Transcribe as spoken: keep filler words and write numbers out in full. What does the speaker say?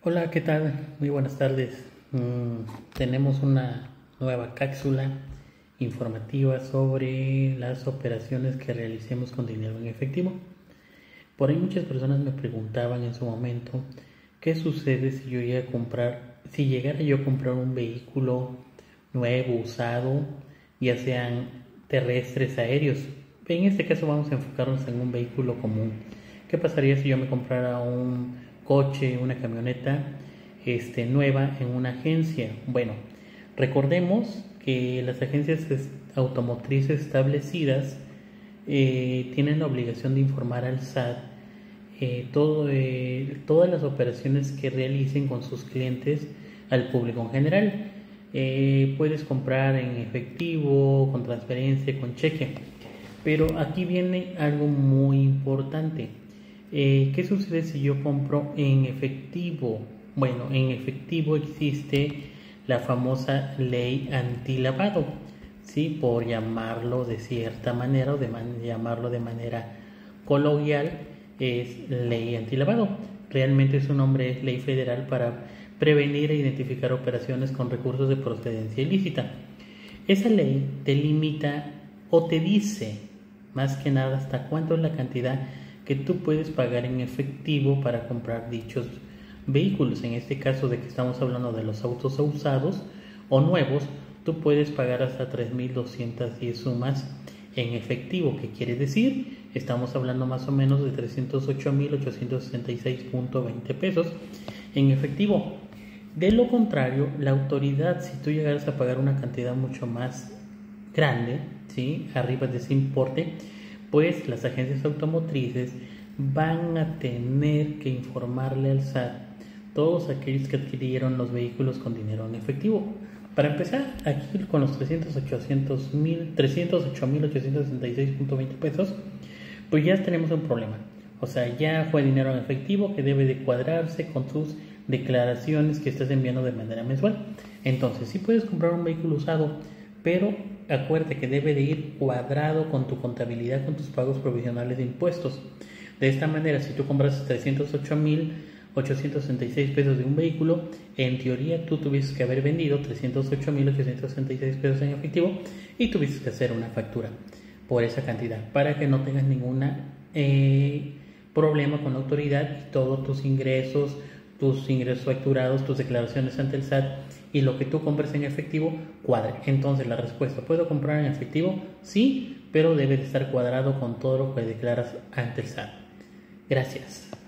Hola, ¿qué tal? Muy buenas tardes. Mm, tenemos una nueva cápsula informativa sobre las operaciones que realicemos con dinero en efectivo. Por ahí muchas personas me preguntaban en su momento qué sucede si yo llegara a comprar, si llegara yo a comprar un vehículo nuevo, usado, ya sean terrestres, aéreos. En este caso vamos a enfocarnos en un vehículo común. ¿Qué pasaría si yo me comprara un coche, una camioneta este, nueva en una agencia? Bueno, recordemos que las agencias automotrices establecidas eh, tienen la obligación de informar al S A T eh, todo, eh, todas las operaciones que realicen con sus clientes al público en general. Eh, puedes comprar en efectivo, con transferencia, con cheque, pero aquí viene algo muy importante. Eh, ¿Qué sucede si yo compro en efectivo? Bueno, en efectivo existe la famosa ley antilavado, ¿sí? Por llamarlo de cierta manera o de man llamarlo de manera coloquial, es ley antilavado. Realmente su nombre es ley federal para prevenir e identificar operaciones con recursos de procedencia ilícita. Esa ley te limita o te dice más que nada hasta cuánto es la cantidad que tú puedes pagar en efectivo para comprar dichos vehículos. En este caso de que estamos hablando de los autos usados o nuevos, tú puedes pagar hasta tres mil doscientas diez sumas en efectivo. ¿Qué quiere decir? Estamos hablando más o menos de trescientos ocho mil ochocientos sesenta y seis punto veinte pesos en efectivo. De lo contrario, la autoridad, si tú llegaras a pagar una cantidad mucho más grande, ¿sí? Arriba de ese importe, pues las agencias automotrices van a tener que informarle al S A T todos aquellos que adquirieron los vehículos con dinero en efectivo. Para empezar, aquí con los trescientos ocho mil ochocientos sesenta y seis punto veinte pesos, pues ya tenemos un problema. O sea, ya fue dinero en efectivo que debe de cuadrarse con sus declaraciones que estás enviando de manera mensual. Entonces, sí puedes comprar un vehículo usado, pero acuérdate que debe de ir cuadrado con tu contabilidad, con tus pagos provisionales de impuestos. De esta manera, si tú compras trescientos ocho mil ochocientos sesenta y seis pesos de un vehículo, en teoría tú tuviste que haber vendido trescientos ocho mil ochocientos sesenta y seis pesos en efectivo y tuviste que hacer una factura por esa cantidad para que no tengas ninguna eh, problema con la autoridad y todos tus ingresos, tus ingresos facturados, tus declaraciones ante el S A T y lo que tú compres en efectivo cuadre. Entonces la respuesta, ¿puedo comprar en efectivo? Sí, pero debe de estar cuadrado con todo lo que declaras ante el S A T. Gracias.